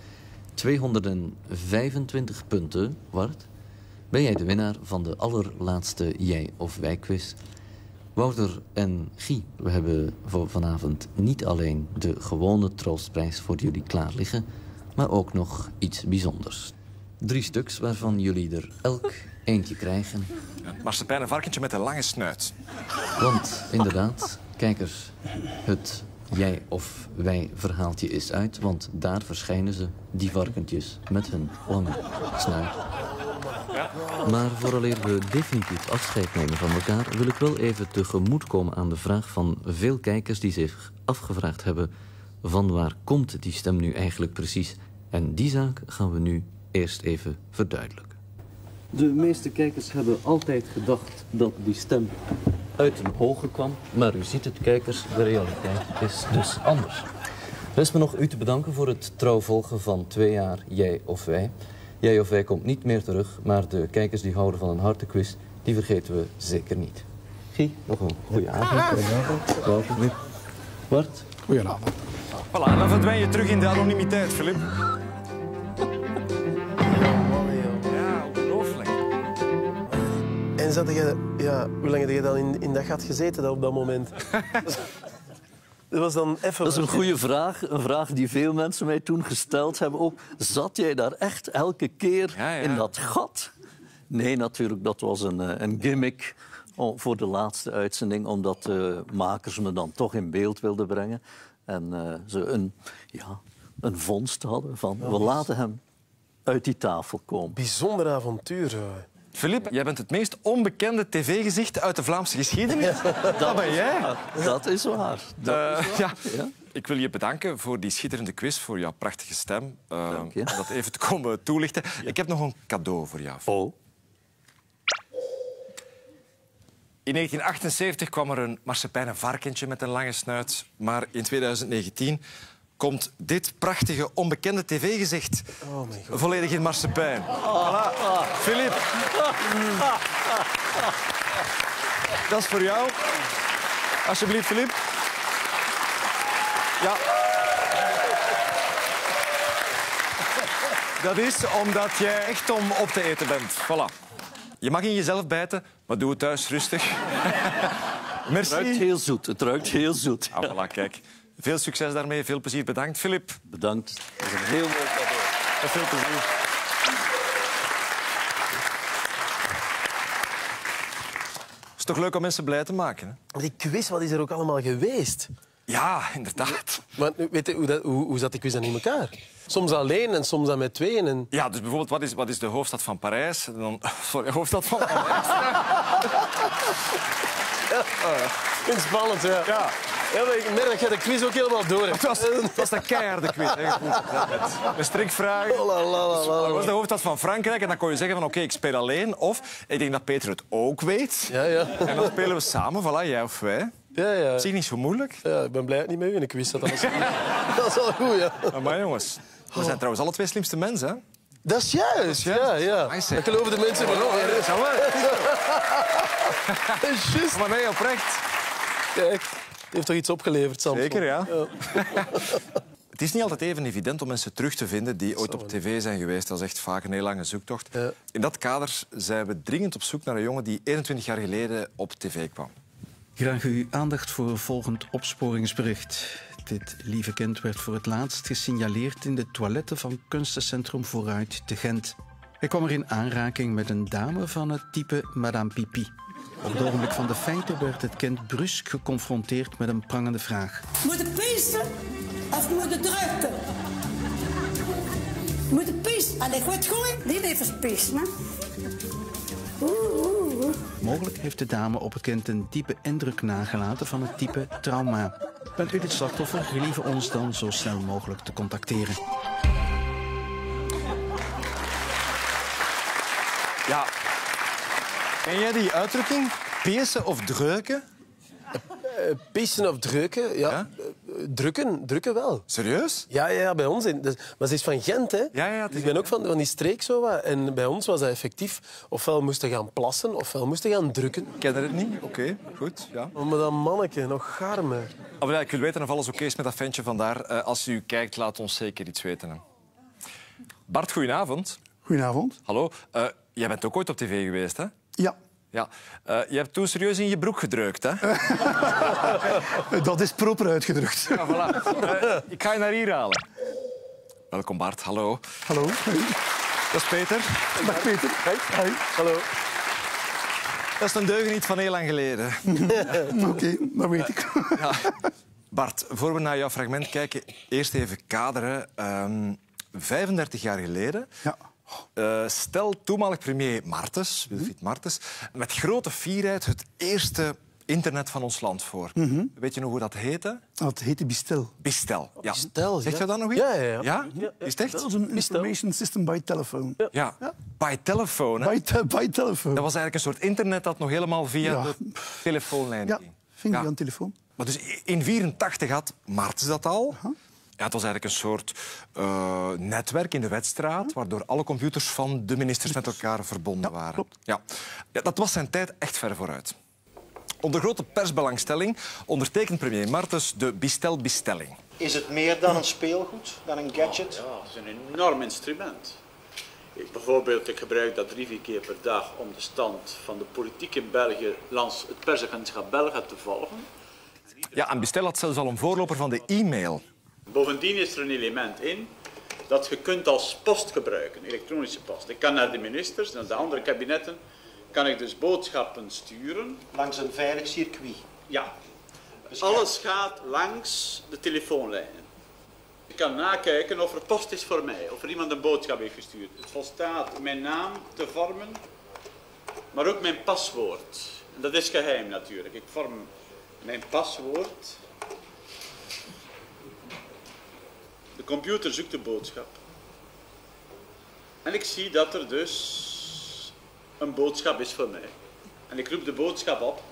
225 punten, Wart, ben jij de winnaar van de allerlaatste Jij of Wij quiz. Wouter en Guy, we hebben voor vanavond niet alleen de gewone troostprijs voor jullie klaar liggen, maar ook nog iets bijzonders. 3 stuks waarvan jullie er elk eentje krijgen. Marsepein, een varkentje met een lange snuit. Want inderdaad, kijkers, het Jij of Wij verhaaltje is uit, want daar verschijnen ze, die varkentjes, met hun lange snuit. Maar vooraleer we definitief afscheid nemen van elkaar, wil ik wel even tegemoetkomen aan de vraag van veel kijkers die zich afgevraagd hebben van waar komt die stem nu eigenlijk precies? En die zaak gaan we nu eerst even verduidelijken. De meeste kijkers hebben altijd gedacht dat die stem uit een hoge kwam. Maar u ziet het, kijkers, de realiteit is dus anders. Rest me nog u te bedanken voor het trouw volgen van 2 jaar Jij of Wij. Jij of Wij komt niet meer terug, maar de kijkers die houden van een hartequiz, die vergeten we zeker niet. Guy, nog een goede avond. Goedenavond. Bart. Goedenavond. Voilà, dan verdwijn je terug in de anonimiteit, Filip. Ja, ongelooflijk. En hoe lang heb je dan in dat gat gezeten op dat moment? Dat was dan even... Dat is een goede vraag. Een vraag die veel mensen mij toen gesteld hebben. Ook, zat jij daar echt elke keer in dat gat? Nee, natuurlijk. Dat was een gimmick voor de laatste uitzending. Omdat de makers me dan toch in beeld wilden brengen. En ze een vondst hadden van... we laten hem uit die tafel komen. Bijzonder avontuur. Filip, jij bent het meest onbekende tv-gezicht uit de Vlaamse geschiedenis. Dat ben jij. Dat is waar. Ja. Ik wil je bedanken voor die schitterende quiz, voor jouw prachtige stem. Om dat even te komen toelichten. Ik heb nog een cadeau voor jou. Oh. In 1978 kwam er een marsepeinen varkentje met een lange snuit. Maar in 2019 komt dit prachtige, onbekende tv-gezicht. Oh mijn God. Volledig in marsepein. Voilà. Filip. Dat is voor jou. Alsjeblieft, Filip. Ja. Dat is omdat jij echt om op te eten bent. Voilà. Je mag in jezelf bijten, maar doe het thuis rustig. Merci. Het ruikt heel zoet. Het ruikt heel zoet. Ah, voilà, kijk. Veel succes daarmee. Veel plezier. Bedankt, Filip. Bedankt. Dat is een heel mooi cadeau. En veel plezier. Het is toch leuk om mensen blij te maken, hè? Maar die quiz, wat is er ook allemaal geweest? Ja, inderdaad. Maar weet je, hoe zat die quiz dan in elkaar? Soms alleen en soms dan met tweeën. En... Ja, dus bijvoorbeeld, wat is de hoofdstad van Parijs? En dan, sorry, hoofdstad van Parijs. Vind het spannend, ja. Ja, maar ik merk dat je de quiz ook helemaal door hebt. Het was een keiharde quiz. Met strikvragen. Dat was de hoofdstad van Frankrijk. En dan kon je zeggen van oké, ik speel alleen. Of ik denk dat Peter het ook weet. Ja, ja. En dan spelen we samen, voilà, jij of wij. Ja, ja. Dat is niet zo moeilijk. Ja, ik ben blij dat ik niet met u in de quiz zat. Dat is wel goed, ja. Maar jongens, we zijn trouwens alle twee slimste mensen, hè? Dat is juist, ja, ja. Dat geloven de mensen maar ook. Dat is juist. Maar nee, oprecht. Kijk, het heeft toch iets opgeleverd, Samson? Zeker, ja. Het is niet altijd even evident om mensen terug te vinden die ooit op tv zijn geweest. Dat is echt vaak een heel lange zoektocht. Ja. In dat kader zijn we dringend op zoek naar een jongen die 21 jaar geleden op tv kwam. Graag uw aandacht voor een volgend opsporingsbericht. Dit lieve kind werd voor het laatst gesignaleerd in de toiletten van Kunstencentrum Vooruit te Gent. Hij kwam er in aanraking met een dame van het type Madame Pipi. Op het ogenblik van de feiten werd het kind brusk geconfronteerd met een prangende vraag. Moet je piezen of moet je drukken? Moet je piezen? Allee, goed gooien. Niet even piezen, hè? Mogelijk heeft de dame op het kind een diepe indruk nagelaten van het type trauma. Bent u dit slachtoffer, gelieve ons dan zo snel mogelijk te contacteren. Ja. Ken jij die uitdrukking? Pezen of dreuken? Pissen of drukken, ja. Drukken wel. Serieus? Ja, bij ons. Maar ze is van Gent, hè. Ja, ik ben ook van die streek zo wat. En bij ons was dat effectief. Ofwel moesten gaan plassen, ofwel moesten gaan drukken. Ik ken het niet. Oké, goed. Ja. Oh, maar dat manneke, nog garme. Oh, ja, ik wil weten of alles oké is met dat ventje vandaar. Als u kijkt, laat ons zeker iets weten. Hè. Bart, goedenavond. Goedenavond. Hallo. Jij bent ook ooit op tv geweest, hè? Ja. Ja. Je hebt toen serieus in je broek gedrukt, hè? Dat is proper uitgedrukt. Ja, voilà. Ik ga je naar hier halen. Welkom, Bart. Hallo. Hallo. Hey. Dat is Peter. Dag, Peter. Hey. Hallo. Dat is een deugeniet van heel lang geleden. Oké, dat weet ik. Ja. Bart, voor we naar jouw fragment kijken, eerst even kaderen. 35 jaar geleden... Ja. Stel toenmalig premier Martens, Wilfried Martens, met grote fierheid het eerste internet van ons land voor. Weet je nog hoe dat heette? Dat heette Bistel. Bistel, ja. Bistel, Zegt je dat nog iets? Ja. Ja? Is het echt? Dat is een information system by telephone. Ja, by telephone. By telephone. Dat was eigenlijk een soort internet dat nog helemaal via de telefoonlijn ging. Ging via een telefoon. Maar dus in 1984 had Martens dat al. Ja, het was eigenlijk een soort netwerk in de Wetstraat, waardoor alle computers van de ministers met elkaar verbonden waren. Klopt. Ja, dat was zijn tijd echt ver vooruit. Onder grote persbelangstelling ondertekent premier Martens de Bistel-bestelling. Is het meer dan een speelgoed, dan een gadget? Ja, het is een enorm instrument. Bijvoorbeeld, ik gebruik dat 3-4 keer per dag om de stand van de politiek in België langs het persagentschap Belga te volgen. Ja, en Bistel had zelfs al een voorloper van de e-mail. Bovendien is er een element in dat je kunt als post gebruiken, elektronische post. Ik kan naar de ministers, naar de andere kabinetten, kan ik dus boodschappen sturen. Langs een veilig circuit? Ja. Dus alles gaat langs de telefoonlijnen. Ik kan nakijken of er post is voor mij, of er iemand een boodschap heeft gestuurd. Het volstaat mijn naam te vormen maar ook mijn paswoord. En dat is geheim natuurlijk. Ik vorm mijn paswoord. De computer zoekt de boodschap. En ik zie dat er dus een boodschap is voor mij. En ik roep de boodschap op.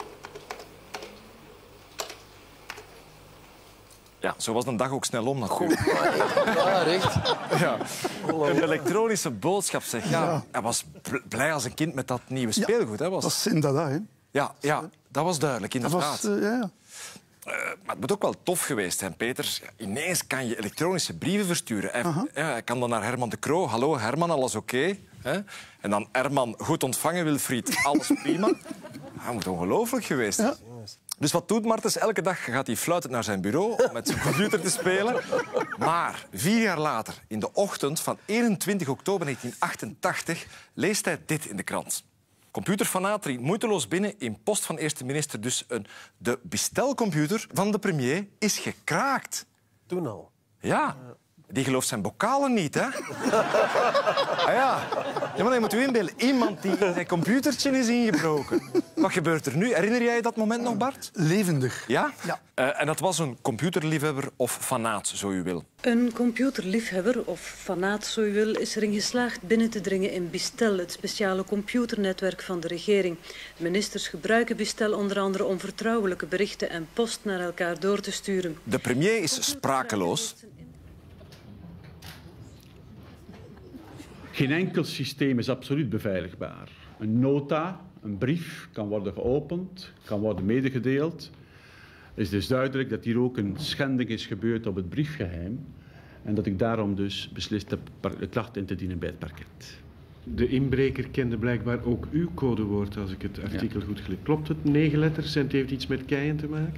Ja, zo was de dag ook snel om natuurlijk. Ja, echt. Ja. Een elektronische boodschap, zeg. Ja, hij was blij als een kind met dat nieuwe speelgoed. Hè. Dat was Sindada, hè? Ja, dat was duidelijk, inderdaad. Dat was, ja. Maar het moet ook wel tof geweest zijn, Peter. Ja, ineens kan je elektronische brieven versturen. Hij kan dan naar Herman de Croo. Hallo Herman, alles oké? En dan Herman, goed ontvangen Wilfried, alles prima. Dat moet ongelooflijk geweest zijn. Ja. Dus wat doet Martens? Elke dag gaat hij fluitend naar zijn bureau om met zijn computer te spelen. Maar 4 jaar later, in de ochtend van 21 oktober 1988, leest hij dit in de krant. Computerfanaat dringt moeiteloos binnen in post van eerste minister. Dus de bestelcomputer van de premier is gekraakt. Toen al? Ja. Die gelooft zijn bokalen niet, hè? Ja, maar je moet u inbeelden. Iemand die zijn computertje is ingebroken. Wat gebeurt er nu? Herinner jij je dat moment nog, Bart? Levendig. Ja? En dat was een computerliefhebber of fanaat, zo u wil? Een computerliefhebber of fanaat, zo u wil, is erin geslaagd binnen te dringen in Bistel, het speciale computernetwerk van de regering. De ministers gebruiken Bistel onder andere om vertrouwelijke berichten en post naar elkaar door te sturen. De premier is sprakeloos. Geen enkel systeem is absoluut beveiligbaar. Een nota, een brief, kan worden geopend, kan worden medegedeeld. Het is dus duidelijk dat hier ook een schending is gebeurd op het briefgeheim en dat ik daarom dus beslist heb de klacht in te dienen bij het parket. De inbreker kende blijkbaar ook uw codewoord, als ik het artikel goed gelezen. Klopt het? 9 letters en het heeft iets met keien te maken?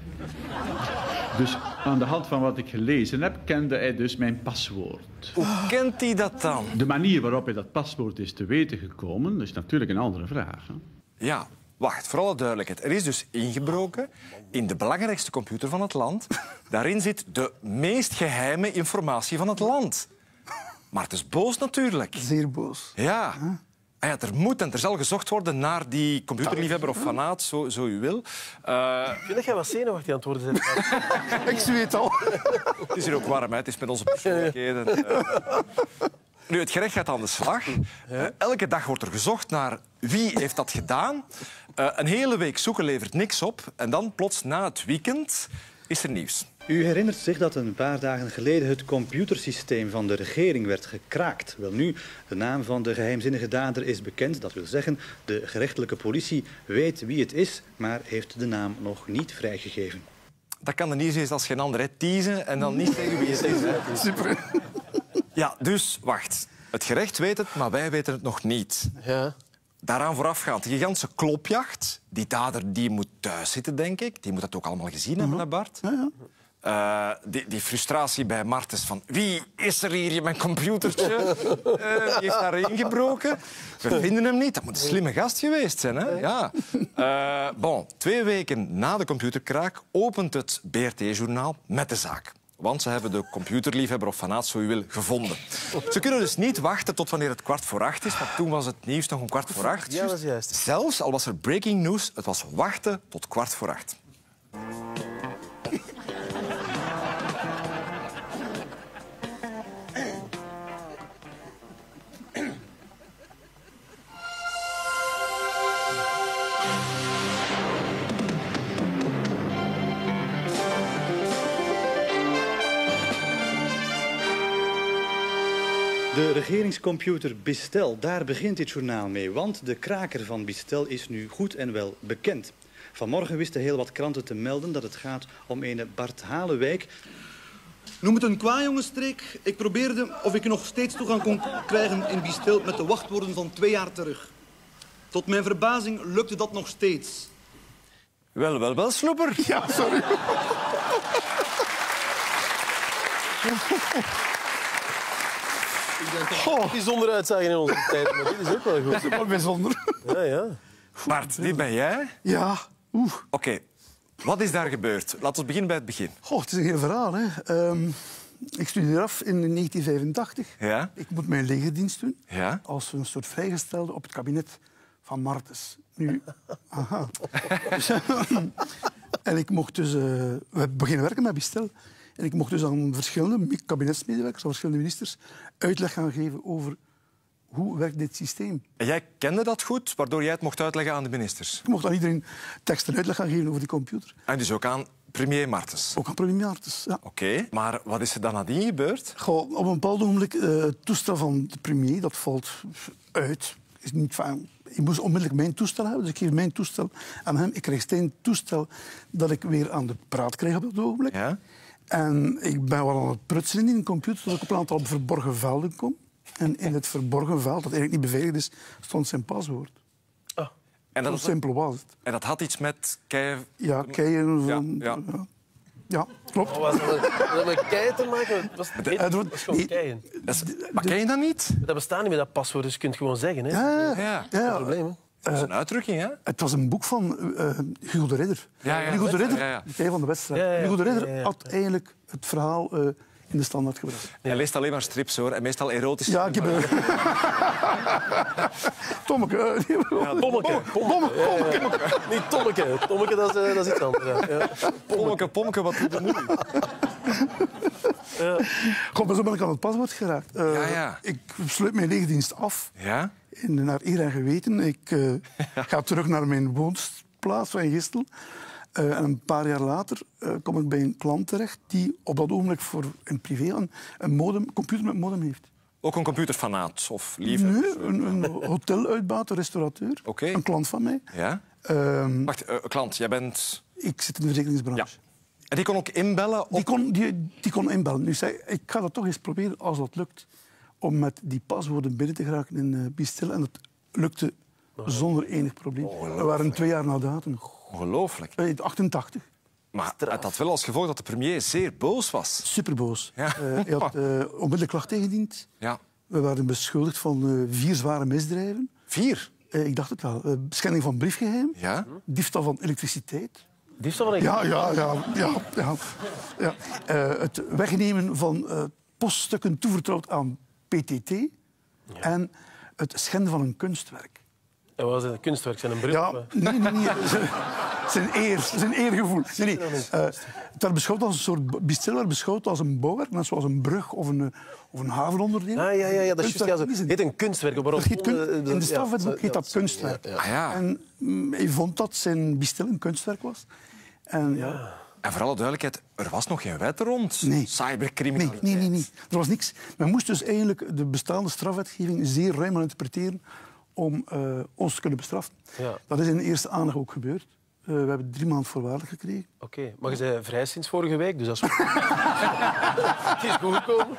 Dus aan de hand van wat ik gelezen heb, kende hij dus mijn paswoord. Hoe kent hij dat dan? De manier waarop hij dat paswoord is te weten gekomen, is natuurlijk een andere vraag. Hè? Ja, wacht, voor alle duidelijkheid. Er is dus ingebroken in de belangrijkste computer van het land. Daarin zit de meest geheime informatie van het land. Maar het is boos natuurlijk. Zeer boos. Ja. Ja, er moet en er zal gezocht worden naar die computerliefhebber of fanaat, zo u wil. Ik vind dat jij wat zenuwachtig aan het worden bent. Ik zweet al. Het is hier ook warm, hè? Het is met onze persoonlijkheden. Nu, het gerecht gaat aan de slag. Elke dag wordt er gezocht naar wie heeft dat gedaan. Een hele week zoeken levert niks op. En dan plots, na het weekend, is er nieuws. U herinnert zich dat een paar dagen geleden het computersysteem van de regering werd gekraakt. Welnu, de naam van de geheimzinnige dader is bekend. Dat wil zeggen, de gerechtelijke politie weet wie het is, maar heeft de naam nog niet vrijgegeven. Dat kan de nieuws is als geen ander, hè. Teasen en dan niet zeggen wie het is. Hè. Super. Ja, dus wacht. Het gerecht weet het, maar wij weten het nog niet. Ja. Daaraan voorafgaand, de gigantische klopjacht. Die dader die moet thuis zitten, denk ik. Die moet dat ook allemaal gezien hebben, hè, Bart? Ja. Die frustratie bij Martens van... Wie is er hier in mijn computertje? Wie heeft daar ingebroken? We vinden hem niet. Dat moet een slimme gast geweest zijn, hè? Ja. 2 weken na de computerkraak opent het BRT-journaal met de zaak. Want ze hebben de computerliefhebber of fanaat, zo u wil, gevonden. Ze kunnen dus niet wachten tot wanneer het 7:15 is, want toen was het nieuws nog om 7:15. Ja, dat is juist. Zelfs al was er breaking news, het was wachten tot 7:15. De regeringscomputer Bistel, daar begint dit journaal mee. Want de kraker van Bistel is nu goed en wel bekend. Vanmorgen wisten heel wat kranten te melden dat het gaat om een Bart Halewijk. Noem het een kwajongenstreek. Ik probeerde of ik nog steeds toegang kon krijgen in Bistel met de wachtwoorden van 2 jaar terug. Tot mijn verbazing lukte dat nog steeds. Wel, sloeper. Ja, sorry. Ik denk toch bijzonder uitzagen in onze tijd, maar dit is ook wel goed. Dat is wel bijzonder. Ja. Bart, die ben jij? Ja. Oké, wat is daar gebeurd? Laten we beginnen bij het begin. Het is een heel verhaal. Hè. Ik studeer af in 1985. Ja? Ik moet mijn legerdienst doen. Ja? Als een soort vrijgestelde op het kabinet van Martens. Nu, aha. En ik mocht dus... we beginnen werken met Bistel. En ik mocht dus aan verschillende kabinetsmedewerkers, aan verschillende ministers, uitleg gaan geven over hoe werkt dit systeem. En jij kende dat goed, waardoor jij het mocht uitleggen aan de ministers? Ik mocht aan iedereen tekst en uitleg gaan geven over die computer. En dus ook aan premier Martens? Ook aan premier Martens, ja. Oké, maar wat is er dan nadien gebeurd? Goh, op een bepaald ogenblik, het toestel van de premier, dat valt uit. Is niet fijn. Ik moest onmiddellijk mijn toestel hebben, dus ik geef mijn toestel aan hem. Ik krijg zijn toestel dat ik weer aan de praat krijg op dat ogenblik. Ja? En ik ben wel aan het prutsen in de computer, tot ik op een aantal verborgen velden kom. En in het verborgen veld, dat eigenlijk niet beveiligd is, stond zijn paswoord. Oh. En dat zo simpel was het. En dat had iets met keien... Ja, keien van... Ja. Ja, klopt. Oh, was dat met keien te maken? Dat was gewoon keien. Maar ken je dat niet? Dat bestaat niet met dat paswoord, dus je kunt het gewoon zeggen. Hè? Ja. Geen probleem, hè? Dat is een uitdrukking, hè? Het was een boek van Hugo de Ridder. Hugo de Ridder, de kei van de wedstrijd. Hugo de Ridder had eigenlijk het verhaal in de Standaard gebracht. Hij leest alleen maar strips, hoor. En meestal erotische. Ja, ik heb... Tommeke. Ja, Tommeke. Niet Tommeke. Tommeke, dat is iets anders. Ja. Pommeke, wat doe je nu? Goed, maar zo ben ik aan het paswoord geraakt. Ik sluit mijn legerdienst af. Ja? Naar eer en geweten. Ik ga terug naar mijn woonplaats van Gistel. En een paar jaar later kom ik bij een klant terecht die op dat ogenblik voor een privé een computer met modem heeft. Ook een computerfanaat of liefhebber? Nee, een hoteluitbater, restaurateur. Okay. Een klant van mij. Ja? Wacht, klant, jij bent... Ik zit in de verzekeringsbranche. Ja. En die kon ook inbellen? Die kon inbellen. Nu zei ik ga dat toch eens proberen als dat lukt. Om met die paswoorden binnen te geraken in Bistel. En dat lukte zonder enig probleem. We waren 2 jaar na datum. Ongelooflijk. 88. Maar het had wel als gevolg dat de premier zeer boos was. Superboos. Ja. Hij had onmiddellijk klacht ingediend. Ja. We waren beschuldigd van 4 zware misdrijven. 4? Ik dacht het wel. Schending van briefgeheim. Ja? Diefstal van elektriciteit. Diefstal van elektriciteit? Ja. Het wegnemen van poststukken toevertrouwd aan PTT. Ja. En het schenden van een kunstwerk. En wat was het? Een kunstwerk? Zijn een bril? Ja, nee. Zijn eergevoel. Nee. Het werd beschouwd als een soort... Bistel werd beschouwd als een bouwwerk, net zoals een brug of een havenonderdeel. Ja, dat is juist. Het heet een kunstwerk. In de strafwetboek heet dat kunstwerk. Ja. En hij vond dat zijn Bistel een kunstwerk was. En voor alle duidelijkheid, er was nog geen wet rond. Nee. Cybercriminaliteit. Nee. Er was niks. Men moest dus eigenlijk de bestaande strafwetgeving zeer ruim interpreteren om ons te kunnen bestraffen. Ja. Dat is in de eerste aanleg ook gebeurd. We hebben 3 maanden voorwaardelijk gekregen. Oké, maar je bent vrij sinds vorige week, dus dat is goed. Het is goed gekomen.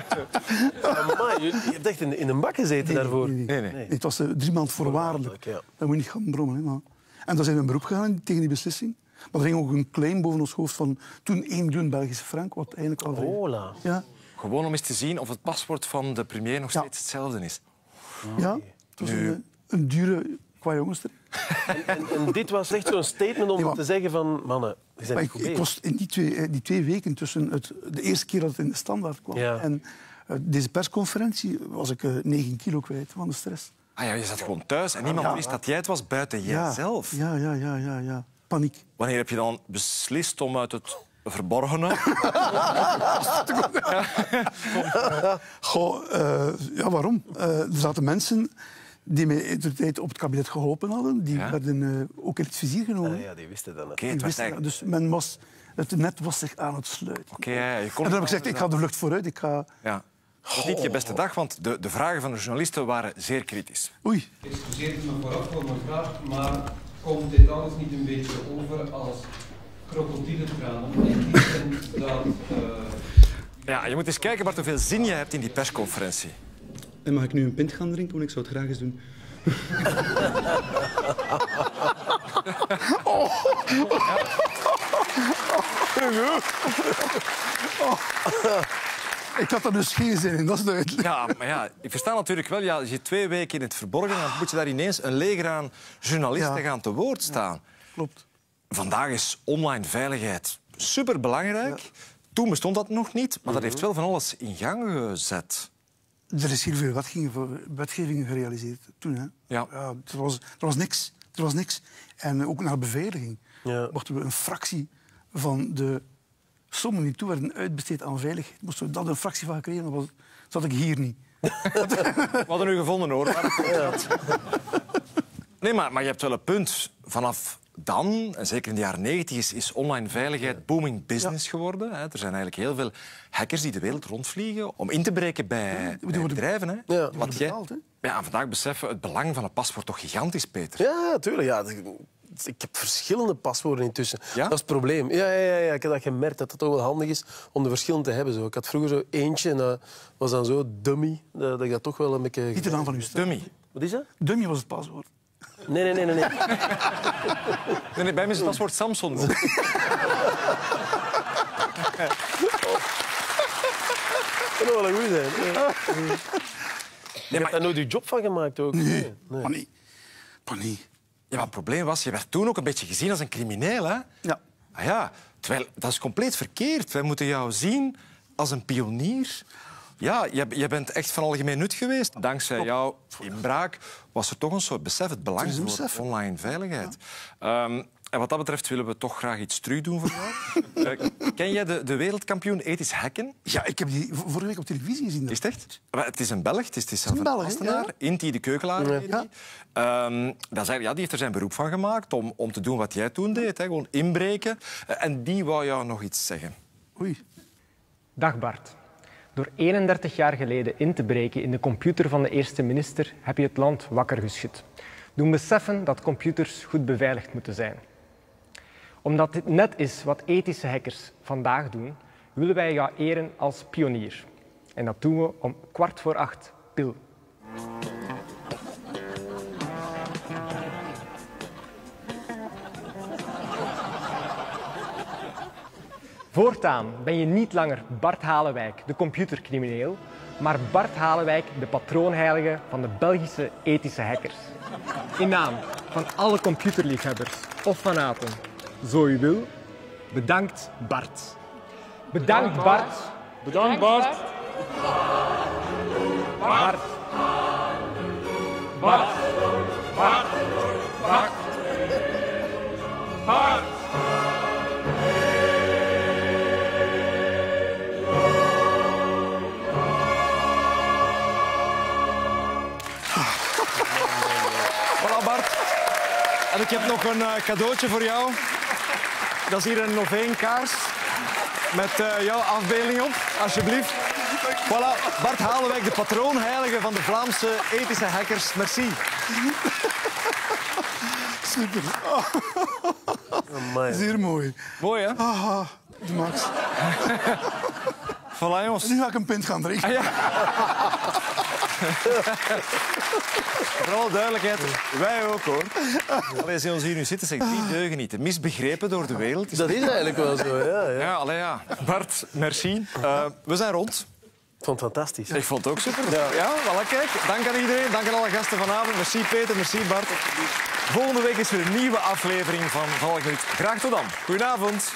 Maar je hebt echt in een bak gezeten daarvoor. Nee. Het was 3 maanden voorwaardelijk. Ja. Dat moet je niet gaan brommen. Hè, maar. En dan zijn we in beroep gegaan tegen die beslissing. Maar er ging ook een claim boven ons hoofd van toen 1 miljoen Belgische frank, wat eigenlijk al... Hola. Ja. Gewoon om eens te zien of het paswoord van de premier nog steeds hetzelfde is. Ja, het was een dure qua jongenstreek. En dit was echt zo'n statement om te zeggen van... Mannen, die zijn niet goed bezig. Ik was in die 2 weken tussen de eerste keer dat het in de Standaard kwam en deze persconferentie was ik 9 kilo kwijt van de stress. Ah ja, je zat gewoon thuis en niemand wist dat jij het was buiten jijzelf. Ja. Paniek. Wanneer heb je dan beslist om uit het verborgene... Waarom? Er zaten mensen die mij de tijd op het kabinet geholpen hadden. Die werden ook in het vizier genomen. Ja, die wisten dat. Dus het net was zich aan het sluiten. En dan heb ik gezegd, ik ga de vlucht vooruit. Het was niet je beste dag, want de vragen van de journalisten waren zeer kritisch. Oei. Excuseer me vooraf voor mijn vraag, maar komt dit alles niet een beetje over als krokodillentranen? In die zin dat... Ja, je moet eens kijken wat hoeveel zin je hebt in die persconferentie. En mag ik nu een pint gaan drinken? Want ik zou het graag eens doen. Ik had er dus geen zin in, dat is duidelijk. Ja, maar ja, ik versta natuurlijk wel, als je 2 weken in het verborgen dan moet je daar ineens een leger aan journalisten gaan te woord staan. Ja, klopt. Vandaag is online veiligheid superbelangrijk. Toen bestond dat nog niet, maar dat heeft wel van alles in gang gezet. Er is heel veel wetgeving gerealiseerd toen. Hè. Ja. Er was niks. Er was niks. En ook naar beveiliging mochten we een fractie van de sommen die toe werden uitbesteed aan veiligheid. Moesten we dat een fractie van gekregen, dan zat ik hier niet. We hadden u gevonden, hoor. Nee, maar je hebt wel een punt. Vanaf dan, en zeker in de jaren 90, is online veiligheid booming business geworden. Er zijn eigenlijk heel veel hackers die de wereld rondvliegen om in te breken bij bedrijven. Hè. Ja. Wat jij vandaag beseffen, het belang van een paswoord toch gigantisch, Peter? Ja, natuurlijk. Ja. Ik heb verschillende paswoorden intussen. Ja? Dat is het probleem. Ja, ik heb dat gemerkt, dat het toch wel handig is om de verschillende te hebben. Zo. Ik had vroeger zo eentje en dat was dan zo dummy. Dat ik dat toch wel een beetje... Niet de naam van uw stem. Dummy. Wat is dat? Dummy was het paswoord. Nee. Nee, bij mij is het paswoord Samson. Dat zou wel een goed zijn. Je hebt daar nooit je job van gemaakt ook. Nee. Panie. Ja, maar het probleem was, je werd toen ook een beetje gezien als een crimineel. Hè? Ja. Ah, ja. Terwijl, dat is compleet verkeerd. Wij moeten jou zien als een pionier. Ja, je bent echt van algemeen nut geweest. Dankzij jouw inbraak was er toch een soort besef, het belang voor online veiligheid. Ja. En wat dat betreft willen we toch graag iets terug doen voor jou. Ken jij de wereldkampioen ethisch hacken? Ja, ik heb die vorige week op televisie gezien. Is het echt? Het is een Belg, het is een Belg, Astenaar, Inti de Keukelaar. Ja. Die heeft er zijn beroep van gemaakt om te doen wat jij toen deed. Hè, gewoon inbreken. En die wou jou nog iets zeggen. Oei. Dag Bart. Door 31 jaar geleden in te breken in de computer van de eerste minister heb je het land wakker geschud. Doen beseffen dat computers goed beveiligd moeten zijn. Omdat dit net is wat ethische hackers vandaag doen, willen wij jou eren als pionier. En dat doen we om 7:15 pil. Voortaan ben je niet langer Bart Halewijk, de computercrimineel, maar Bart Halewijk, de patroonheilige van de Belgische ethische hackers. In naam van alle computerliefhebbers of fanaten, zo u wil, bedankt Bart. Bedankt Bart. Bedankt Bart. Bart. Bart. Bart. Bart. Bart. Voilà Bart. En ik heb nog een cadeautje voor jou. Dat is hier een Noveen-kaars met jouw afbeelding op, alsjeblieft. Voilà, Bart Halewijk, de patroonheilige van de Vlaamse ethische hackers. Merci. Super. Zeer mooi. Mooi, hè? De max. Voilà, jongens. Nu ga ik een pint gaan drinken. Ah, ja. Voor alle duidelijkheid, wij ook, hoor. Allee, als je ons hier nu zitten, zegt die deugenieten. Misbegrepen door de wereld. Dat is eigenlijk wel zo, ja. Bart, merci. We zijn rond. Ik vond het fantastisch. Ik vond het ook super. Ja, voilà, kijk. Dank aan iedereen. Dank aan alle gasten vanavond. Merci Peter, merci Bart. Volgende week is er een nieuwe aflevering van Valknuut. Graag tot dan. Goedenavond.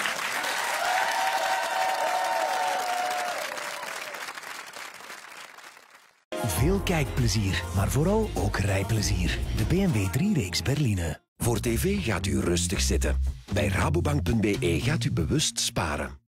Veel kijkplezier, maar vooral ook rijplezier. De BMW 3-reeks Berline. Voor tv gaat u rustig zitten. Bij rabobank.be gaat u bewust sparen.